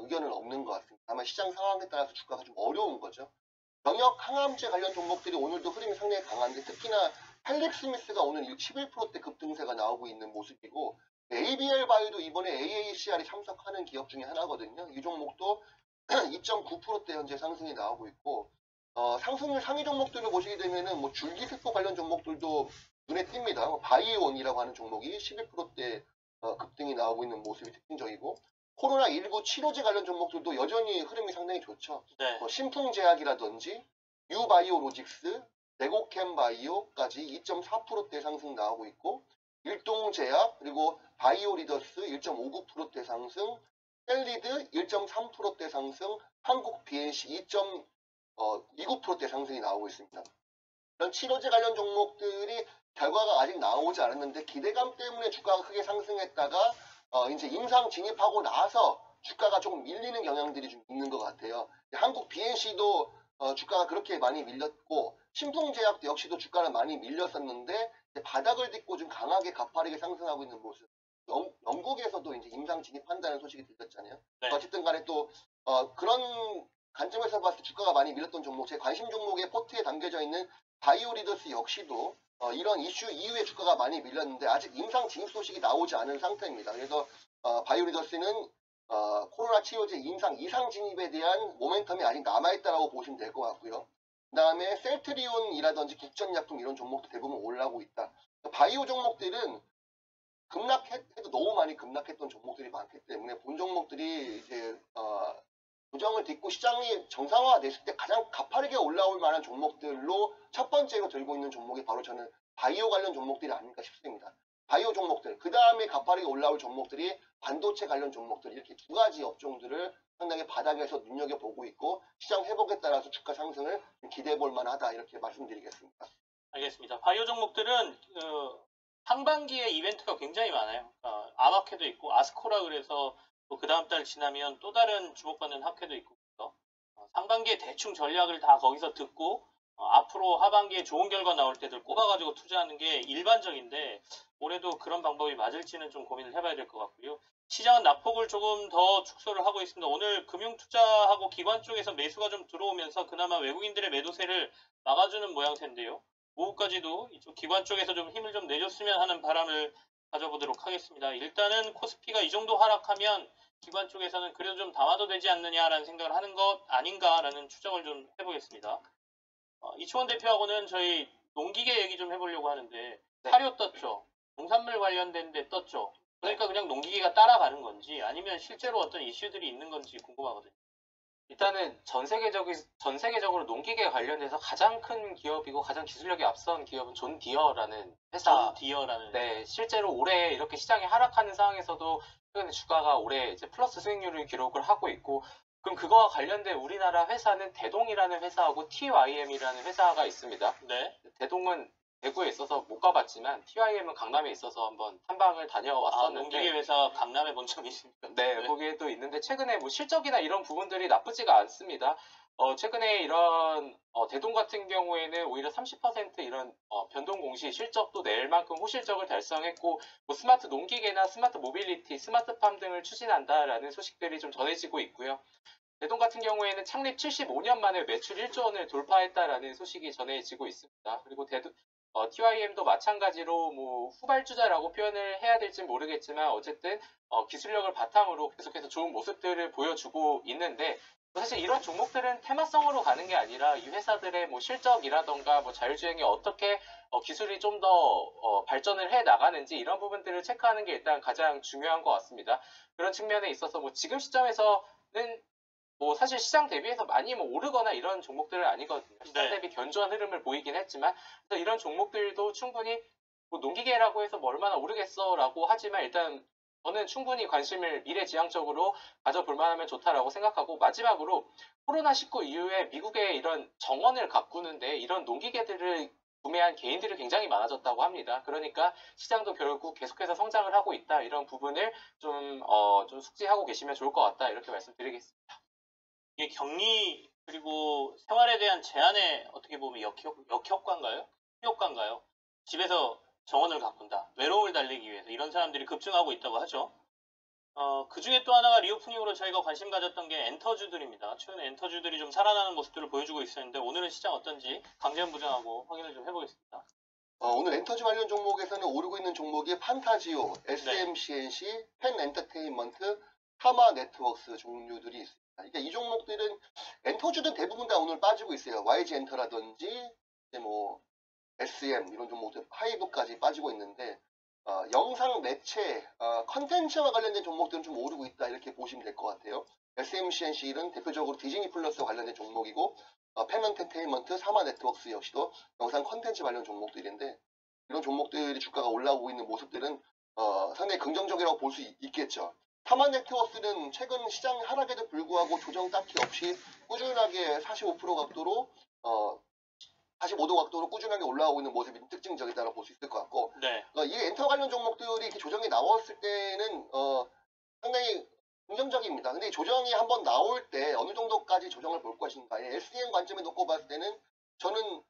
의견은 없는 것 같습니다. 다만 시장 상황에 따라서 주가가 좀 어려운 거죠. 영역 항암제 관련 종목들이 오늘도 흐름이 상당히 강한데 특히나 펠립 스미스가 오늘 11%대 급등세가 나오고 있는 모습이고 ABL 바이오도 이번에 AACR에 참석하는 기업 중에 하나거든요. 이 종목도 2.9%대 현재 상승이 나오고 있고 상승률 상위 종목들을 보시게 되면은 뭐 줄기세포 관련 종목들도 눈에 띕니다. 바이오온이라고 하는 종목이 11%대 급등이 나오고 있는 모습이 특징적이고 코로나19 치료제 관련 종목들도 여전히 흐름이 상당히 좋죠. 네. 신풍제약이라든지 유바이오로직스, 레고캠바이오까지 2.4%대 상승 나오고 있고 일동제약 그리고 바이오리더스 1.59%대 상승, 셀리드 1.3%대 상승, 한국 BNC 2.29%대 상승이 나오고 있습니다. 이런 치료제 관련 종목들이 결과가 아직 나오지 않았는데 기대감 때문에 주가가 크게 상승했다가 이제 임상 진입하고 나서 주가가 조금 밀리는 경향들이 좀 있는 것 같아요. 한국 BNC도 주가가 그렇게 많이 밀렸고 신풍제약도 역시도 주가는 많이 밀렸었는데 바닥을 딛고 좀 강하게 가파르게 상승하고 있는 모습. 영국에서도 이제 임상 진입한다는 소식이 들렸잖아요. 네. 어쨌든 간에 또 그런 관점에서 봤을 때 주가가 많이 밀렸던 종목, 제 관심 종목의 포트에 담겨져 있는 바이오리더스 역시도 이런 이슈 이후에 주가가 많이 밀렸는데 아직 임상 진입 소식이 나오지 않은 상태입니다. 그래서 바이오리더스는 코로나 치료제 임상 이상 진입에 대한 모멘텀이 아직 남아있다고 보시면 될 것 같고요. 그 다음에 셀트리온이라든지 국전약품 이런 종목도 대부분 올라오고 있다. 바이오 종목들은 급락해도 너무 많이 급락했던 종목들이 많기 때문에 본 종목들이 이제 조정을 딛고 시장이 정상화됐을 때 가장 가파르게 올라올 만한 종목들로 첫 번째로 들고 있는 종목이 바로 저는 바이오 관련 종목들이 아닐까 싶습니다. 바이오 종목들, 그 다음에 가파르게 올라올 종목들이 반도체 관련 종목들 이렇게 두 가지 업종들을 상당히 바닥에서 눈여겨보고 있고 시장 회복에 따라서 주가 상승을 기대해 볼 만하다 이렇게 말씀드리겠습니다. 알겠습니다. 바이오 종목들은 상반기에 이벤트가 굉장히 많아요. 아마케도 있고 아스코라 그래서 그 다음 달 지나면 또 다른 주목받는 학회도 있고 상반기에 대충 전략을 다 거기서 듣고 앞으로 하반기에 좋은 결과 나올 때들 꼽아가지고 투자하는 게 일반적인데 올해도 그런 방법이 맞을지는 좀 고민을 해봐야 될 것 같고요. 시장은 낙폭을 조금 더 축소를 하고 있습니다. 오늘 금융투자하고 기관 쪽에서 매수가 좀 들어오면서 그나마 외국인들의 매도세를 막아주는 모양새인데요. 오후까지도 이쪽 기관 쪽에서 좀 힘을 좀 내줬으면 하는 바람을 가져보도록 하겠습니다. 일단은 코스피가 이 정도 하락하면 기관 쪽에서는 그래도 좀 담아도 되지 않느냐라는 생각을 하는 것 아닌가라는 추정을 좀 해보겠습니다. 이초원 대표하고는 저희 농기계 얘기 좀 해보려고 하는데 사료 떴죠. 농산물 관련된 데 떴죠. 그러니까 그냥 농기계가 따라가는 건지 아니면 실제로 어떤 이슈들이 있는 건지 궁금하거든요. 일단은 전 세계적으로 농기계 관련해서 가장 큰 기업이고 가장 기술력이 앞선 기업은 존 디어라는 회사. 네, 실제로 올해 이렇게 시장이 하락하는 상황에서도 최근에 주가가 올해 이제 플러스 수익률을 기록을 하고 있고, 그럼 그거와 관련된 우리나라 회사는 대동이라는 회사하고 TYM이라는 회사가 있습니다. 네. 대동은 대구에 있어서 못 가봤지만 TYM은 강남에 있어서 한번 탐방을 다녀왔었는데 농기계 회사 강남에 본 적이 있습니까? 네, 거기에 또 있는데 최근에 뭐 실적이나 이런 부분들이 나쁘지가 않습니다. 최근에 이런 대동 같은 경우에는 오히려 30% 이런 변동 공시 실적도 낼 만큼 호실적을 달성했고 뭐 스마트 농기계나 스마트 모빌리티, 스마트팜 등을 추진한다라는 소식들이 좀 전해지고 있고요. 대동 같은 경우에는 창립 75년 만에 매출 1조 원을 돌파했다라는 소식이 전해지고 있습니다. 그리고 TYM도 마찬가지로 뭐 후발주자라고 표현을 해야 될지 모르겠지만 어쨌든 기술력을 바탕으로 계속해서 좋은 모습들을 보여주고 있는데 사실 이런 종목들은 테마성으로 가는 게 아니라 이 회사들의 뭐 실적이라던가 뭐 자율주행이 어떻게 기술이 좀 더 발전을 해 나가는지 이런 부분들을 체크하는 게 일단 가장 중요한 것 같습니다. 그런 측면에 있어서 뭐 지금 시점에서는 뭐 사실 시장 대비해서 많이 뭐 오르거나 이런 종목들은 아니거든요. 시장 대비 견조한 흐름을 보이긴 했지만 그래서 이런 종목들도 충분히 뭐 농기계라고 해서 뭐 얼마나 오르겠어라고 하지만 일단 저는 충분히 관심을 미래지향적으로 가져볼 만하면 좋다라고 생각하고 마지막으로 코로나19 이후에 미국의 이런 정원을 가꾸는데 이런 농기계들을 구매한 개인들이 굉장히 많아졌다고 합니다. 그러니까 시장도 결국 계속해서 성장을 하고 있다. 이런 부분을 좀 숙지하고 계시면 좋을 것 같다. 이렇게 말씀드리겠습니다. 이게 격리 그리고 생활에 대한 제한에 어떻게 보면 역효과인가요? 효과인가요? 집에서 정원을 가꾼다. 외로움을 달래기 위해서 이런 사람들이 급증하고 있다고 하죠. 그 중에 또 하나가 리오프닝으로 저희가 관심 가졌던 게 엔터주들입니다. 최근에 엔터주들이 좀 살아나는 모습들을 보여주고 있었는데 오늘은 시장 어떤지 강재현 부장하고 확인을 좀 해보겠습니다. 오늘 엔터지 관련 종목에서는 오르고 있는 종목이 판타지오, SMCNC, 펜 엔터테인먼트, 타마 네트워크스 종류들이 있습니다. 그러니까 이 종목들은 엔터주든 대부분 다 오늘 빠지고 있어요. YG 엔터라든지 뭐 SM 이런 종목들 하이브까지 빠지고 있는데 영상 매체, 컨텐츠와 관련된 종목들은 좀 오르고 있다 이렇게 보시면 될 것 같아요. SMCNC는 대표적으로 디즈니 플러스와 관련된 종목이고 펜 엔터테인먼트, 사마 네트워크스 역시도 영상 컨텐츠 관련 종목들인데 이런 종목들이 주가가 올라오고 있는 모습들은 상당히 긍정적이라고 볼 수 있겠죠. 타마 네트워크스는 최근 시장 하락에도 불구하고 조정 딱히 없이 꾸준하게 45% 각도로 45도 각도로 꾸준하게 올라오고 있는 모습이 특징적이다라고 볼 수 있을 것 같고 네. 이 엔터 관련 종목들이 이렇게 조정이 나왔을 때는 상당히 긍정적입니다. 근데 이 조정이 한번 나올 때 어느 정도까지 조정을 볼 것인가 SDN 관점에 놓고 봤을 때는 저는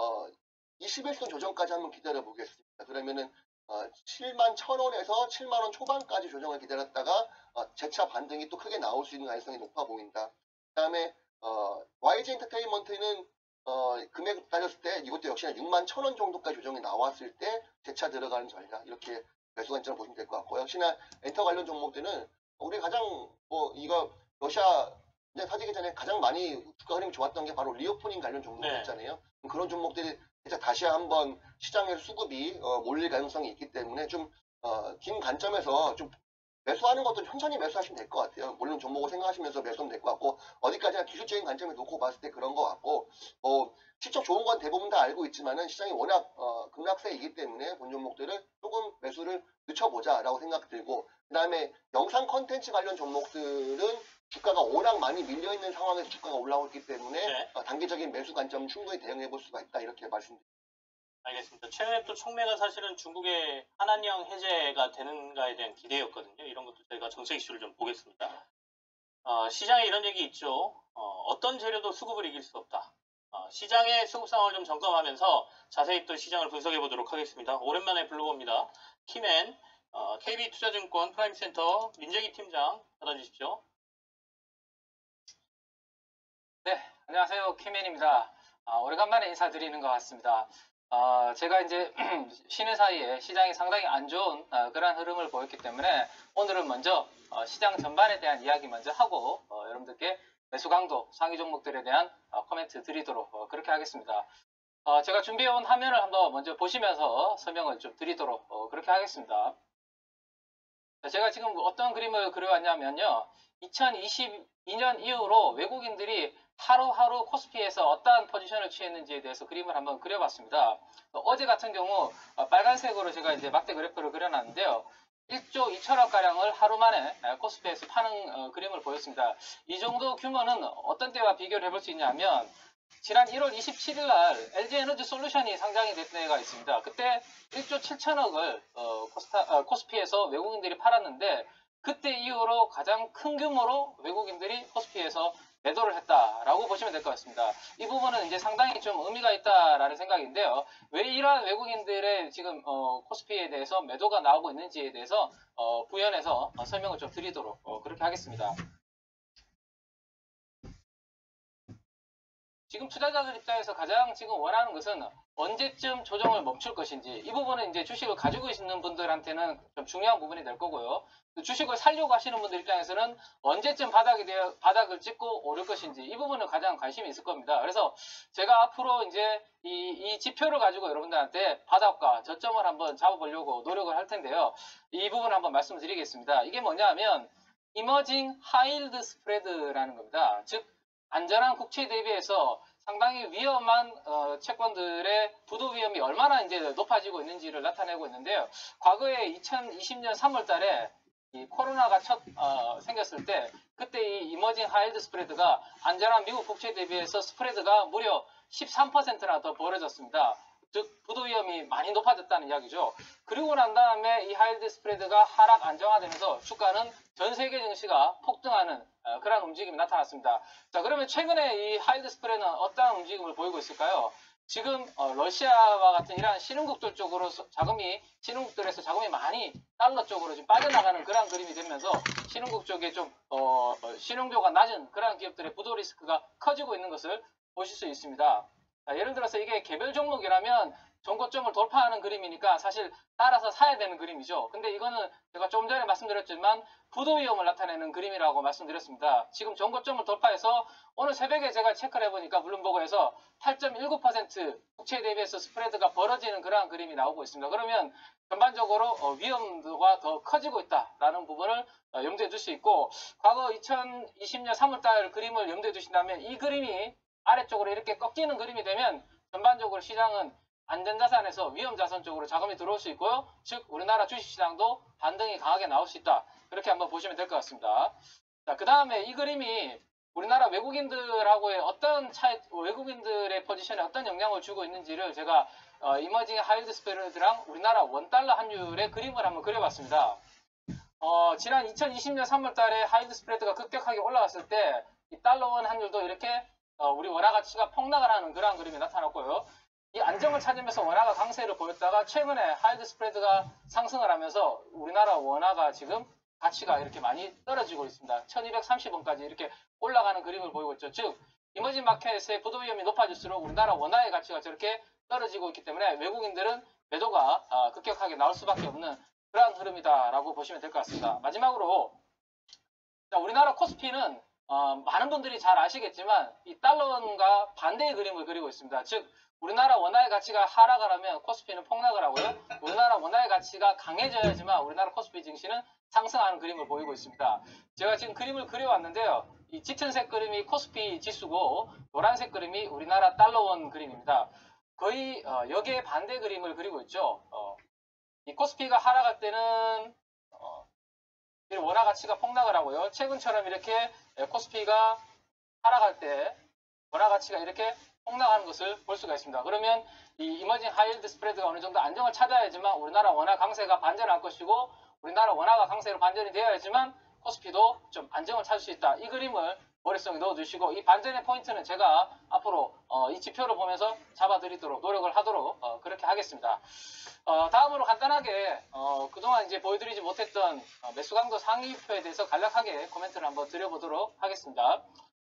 21선 조정까지 한번 기다려 보겠습니다. 그러면은 7만 1,000원에서 7만 원 초반까지 조정을 기다렸다가 재차 반등이 또 크게 나올 수 있는 가능성이 높아 보인다. 그 다음에 YG 엔터테인먼트는 금액 따졌을 때 이것도 역시나 6만 1,000원 정도까지 조정이 나왔을 때 재차 들어가는 전략 이렇게 매수 관점을 보시면 될 것 같고 역시나 엔터 관련 종목들은 우리 가장 이거 러시아 사지기 전에 가장 많이 주가 흐름이 좋았던 게 바로 리오프닝 관련 종목이었잖아요. 그런 종목들이 다시 한번 시장에서 수급이 몰릴 가능성이 있기 때문에 좀 긴 관점에서 좀 매수하는 것도 천천히 매수하시면 될 것 같아요. 물론 종목을 생각하시면서 매수하면 될 것 같고 어디까지나 기술적인 관점에 놓고 봤을 때 그런 것 같고 실적 좋은 건 대부분 다 알고 있지만은 시장이 워낙 급락세이기 때문에 본 종목들은 조금 매수를 늦춰보자라고 생각 들고 그 다음에 영상 컨텐츠 관련 종목들은 주가가 워낙 많이 밀려있는 상황에서 주가가 올라오고 있기 때문에 단기적인 매수 관점 충분히 대응해 볼 수가 있다 이렇게 말씀드립니다. 알겠습니다. 최근에 또 촉매가 사실은 중국의 한한령 해제가 되는가에 대한 기대였거든요. 이런 것도 저희가 정책 이슈를 좀 보겠습니다. 시장에 이런 얘기 있죠. 어떤 재료도 수급을 이길 수 없다. 시장의 수급 상황을 좀 점검하면서 자세히 또 시장을 분석해 보도록 하겠습니다. 오랜만에 불러봅니다. 키맨, KB투자증권 프라임센터 민재기 팀장 받아주십시오. 네, 안녕하세요. 키맨입니다. 오래간만에 인사드리는 것 같습니다. 제가 이제 쉬는 사이에 시장이 상당히 안 좋은 그런 흐름을 보였기 때문에 오늘은 먼저 시장 전반에 대한 이야기 먼저 하고 여러분들께 매수 강도 상위 종목들에 대한 코멘트 드리도록 그렇게 하겠습니다. 제가 준비해온 화면을 한번 먼저 보시면서 설명을 좀 드리도록 그렇게 하겠습니다. 제가 지금 어떤 그림을 그려왔냐면요. 2022년 이후로 외국인들이 하루하루 코스피에서 어떠한 포지션을 취했는지에 대해서 그림을 한번 그려봤습니다. 어제 같은 경우 빨간색으로 제가 이제 막대 그래프를 그려놨는데요. 1조 2천억 가량을 하루 만에 코스피에서 파는 그림을 보였습니다. 이 정도 규모는 어떤 때와 비교를 해볼 수 있냐면 지난 1월 27일 날 LG에너지 솔루션이 상장이 된 때가 있습니다. 그때 1조 7천억을 코스피에서 외국인들이 팔았는데 그때 이후로 가장 큰 규모로 외국인들이 코스피에서 매도를 했다라고 보시면 될 것 같습니다. 이 부분은 이제 상당히 좀 의미가 있다라는 생각인데요. 왜 이러한 외국인들의 지금 코스피에 대해서 매도가 나오고 있는지에 대해서 부연해서 설명을 좀 드리도록 그렇게 하겠습니다. 지금 투자자들 입장에서 가장 지금 원하는 것은 언제쯤 조정을 멈출 것인지 이 부분은 이제 주식을 가지고 있는 분들한테는 좀 중요한 부분이 될 거고요. 주식을 살려고 하시는 분들 입장에서는 언제쯤 바닥을 찍고 오를 것인지 이 부분은 가장 관심이 있을 겁니다. 그래서 제가 앞으로 이제 이 지표를 가지고 여러분들한테 바닥과 저점을 한번 잡아보려고 노력을 할 텐데요. 이 부분 한번 말씀을 드리겠습니다. 이게 뭐냐면 이머징 하이힐드 스프레드라는 겁니다. 즉 안전한 국채 대비해서 상당히 위험한 채권들의 부도 위험이 얼마나 이제 높아지고 있는지를 나타내고 있는데요. 과거에 2020년 3월 달에 이 코로나가 생겼을 때 그때 이 이머징 하이힐드 스프레드가 안전한 미국 국채 대비해서 스프레드가 무려 13%나 더 벌어졌습니다. 즉 부도 위험이 많이 높아졌다는 이야기죠. 그리고 난 다음에 이 하이힐드 스프레드가 하락 안정화되면서 주가는 전 세계 증시가 폭등하는 그런 움직임이 나타났습니다. 자, 그러면 최근에 이 하이힐드 스프레드는 어떠한 움직임을 보이고 있을까요? 지금 러시아와 같은 이러한 신흥국들 쪽으로 신흥국들에서 자금이 많이 달러 쪽으로 지금 빠져나가는 그런 그림이 되면서 신흥국 쪽에 좀 신용도가 낮은 그런 기업들의 부도 리스크가 커지고 있는 것을 보실 수 있습니다. 자, 예를 들어서 이게 개별 종목이라면 전고점을 돌파하는 그림이니까 사실 따라서 사야 되는 그림이죠. 근데 이거는 제가 좀 전에 말씀드렸지만 부도 위험을 나타내는 그림이라고 말씀드렸습니다. 지금 전고점을 돌파해서 오늘 새벽에 제가 체크를 해보니까 물론보고에서 8.19% 국채 대비해서 스프레드가 벌어지는 그러한 그림이 나오고 있습니다. 그러면 전반적으로 위험도가 더 커지고 있다라는 부분을 염두에 둘 수 있고, 과거 2020년 3월달 그림을 염두에 두신다면 이 그림이 아래쪽으로 이렇게 꺾이는 그림이 되면 전반적으로 시장은 안전자산에서 위험자산 쪽으로 자금이 들어올 수 있고요. 즉 우리나라 주식시장도 반등이 강하게 나올 수 있다. 그렇게 한번 보시면 될 것 같습니다. 자, 그 다음에 이 그림이 우리나라 외국인들하고의 외국인들의 포지션에 어떤 영향을 주고 있는지를 제가 이머징 하이드 스프레드랑 우리나라 원달러 환율의 그림을 한번 그려봤습니다. 지난 2020년 3월달에 하이드 스프레드가 급격하게 올라갔을 때 이 달러 원 환율도 이렇게 우리 원화 가치가 폭락을 하는 그러한 그림이 나타났고요. 이 안정을 찾으면서 원화가 강세를 보였다가 최근에 하이드 스프레드가 상승을 하면서 우리나라 원화가 지금 가치가 이렇게 많이 떨어지고 있습니다. 1230원까지 이렇게 올라가는 그림을 보이고 있죠. 즉 이머징 마켓의 부도 위험이 높아질수록 우리나라 원화의 가치가 저렇게 떨어지고 있기 때문에 외국인들은 매도가 급격하게 나올 수밖에 없는 그러한 흐름이다라고 보시면 될 것 같습니다. 마지막으로 우리나라 코스피는 많은 분들이 잘 아시겠지만 이 달러원과 반대의 그림을 그리고 있습니다. 즉 우리나라 원화의 가치가 하락을 하면 코스피는 폭락을 하고요. 우리나라 원화의 가치가 강해져야지만 우리나라 코스피 증시는 상승하는 그림을 보이고 있습니다. 제가 지금 그림을 그려왔는데요. 이 짙은색 그림이 코스피 지수고 노란색 그림이 우리나라 달러원 그림입니다. 거의 여기에 반대 그림을 그리고 있죠. 이 코스피가 하락할 때는 원화 가치가 폭락을 하고요. 최근처럼 이렇게 코스피가 하락할 때 원화 가치가 이렇게 폭락하는 것을 볼 수가 있습니다. 그러면 이 이머징 하이힐드 스프레드가 어느 정도 안정을 찾아야지만 우리나라 원화 강세가 반전할 것이고 우리나라 원화가 강세로 반전이 되어야지만 코스피도 좀 안정을 찾을 수 있다. 이 그림을 머릿속에 넣어두시고 이 반전의 포인트는 제가 앞으로 이 지표를 보면서 잡아드리도록 노력을 하도록 그렇게 하겠습니다. 다음으로 간단하게 그동안 이제 보여드리지 못했던 매수 강도 상위표에 대해서 간략하게 코멘트를 한번 드려보도록 하겠습니다.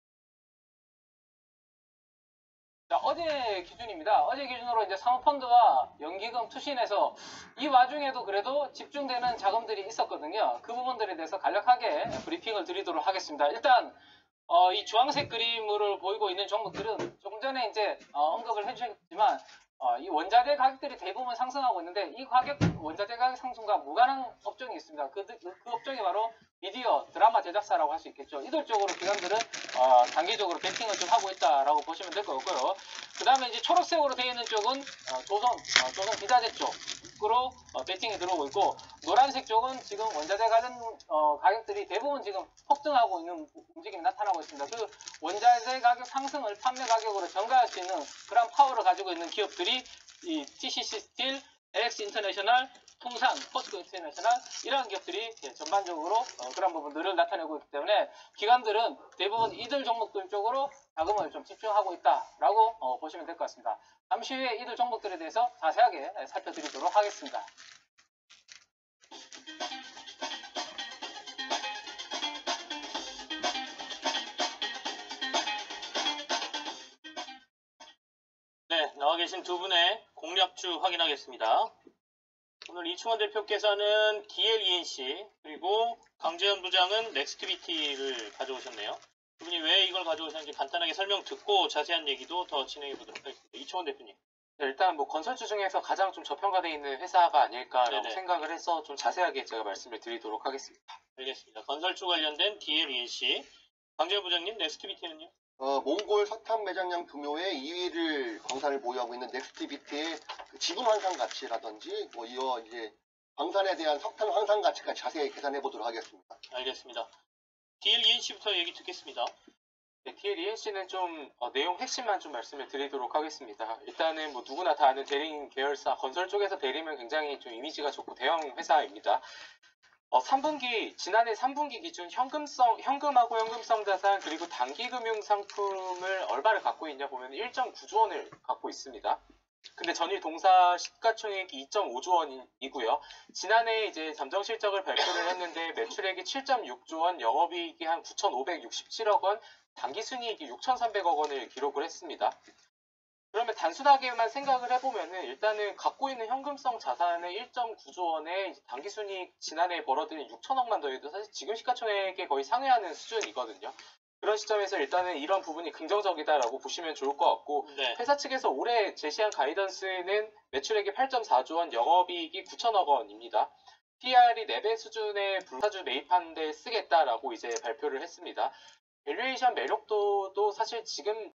자, 어제 기준입니다. 어제 기준으로 이제 사모펀드와 연기금 투신해서 이 와중에도 그래도 집중되는 자금들이 있었거든요. 그 부분들에 대해서 간략하게 브리핑을 드리도록 하겠습니다. 일단 이 주황색 그림을 보이고 있는 종목들은 조금 전에 이제 언급을 해주셨지만 이 원자재 가격들이 대부분 상승하고 있는데 이 원자재 가격 상승과 무관한 업종이 있습니다. 그 업종이 바로 미디어, 드라마 제작사라고 할 수 있겠죠. 이들 쪽으로 기관들은 단기적으로 베팅을 좀 하고 있다라고 보시면 될 것 같고요. 그 다음에 이제 초록색으로 되어 있는 쪽은 조선 비자재 쪽으로 베팅이 들어오고 있고, 노란색 쪽은 지금 원자재 관련 가격들이 대부분 지금 폭등하고 있는 움직임이 나타나고 있습니다. 그 원자재 가격 상승을 판매 가격으로 전가할 수 있는 그런 파워를 가지고 있는 기업들이 이 TCC 스틸, LX 인터내셔널, 통상, 포스코 인터내셔널 이러한 기업들이 전반적으로 그런 부분들을 나타내고 있기 때문에 기관들은 대부분 이들 종목들 쪽으로 자금을 좀 집중하고 있다라고 보시면 될 것 같습니다. 잠시 후에 이들 종목들에 대해서 자세하게 살펴드리도록 하겠습니다. 네, 나와 계신 두 분의 공략주 확인하겠습니다. 오늘 이충원 대표께서는 DLENC 그리고 강재현 부장은 넥스트비티를 가져오셨네요. 두 분이 왜 이걸 가져오셨는지 간단하게 설명 듣고 자세한 얘기도 더 진행해 보도록 하겠습니다. 이충원 대표님. 네, 일단 뭐 건설주 중에서 가장 좀 저평가되어 있는 회사가 아닐까라고 네네. 생각을 해서 좀 자세하게 제가 말씀을 드리도록 하겠습니다. 알겠습니다. 건설주 관련된 DLENC. 강재현 부장님, 넥스트비티는요? 몽골 석탄 매장량 규모의 2위를 광산을 보유하고 있는 넥스트비트의 그 지분 환산 가치라든지 뭐 이제 광산에 대한 석탄 환산 가치까지 자세히 계산해 보도록 하겠습니다. 알겠습니다. DLENC부터 얘기 듣겠습니다. 네, DLENC는 좀 내용 핵심만 좀 말씀을 드리도록 하겠습니다. 일단은 뭐 누구나 다 아는 대리인 계열사, 건설 쪽에서 대리면 굉장히 좀 이미지가 좋고 대형 회사입니다. 3분기, 지난해 3분기 기준 현금하고 현금성 자산 그리고 단기금융 상품을 얼마를 갖고 있냐 보면 1.9조 원을 갖고 있습니다. 근데 전일 동사 시가총액이 2.5조 원이고요. 지난해 이제 잠정 실적을 발표를 했는데 매출액이 7.6조 원, 영업이익이 한 9,567억 원, 당기순이익이 6,300억 원을 기록을 했습니다. 그러면 단순하게만 생각을 해보면은 일단은 갖고 있는 현금성 자산의 1.9조 원에 당기순이익 지난해에 벌어들인 6천억만 더해도 사실 지금 시가총액에 거의 상회하는 수준이거든요. 그런 시점에서 일단은 이런 부분이 긍정적이다라고 보시면 좋을 것 같고 네. 회사 측에서 올해 제시한 가이던스는 매출액이 8.4조 원, 영업이익이 9천억 원입니다. PR이 4배 수준의 불사주 매입하는 데 쓰겠다라고 이제 발표를 했습니다. 밸류에이션 매력도도 사실 지금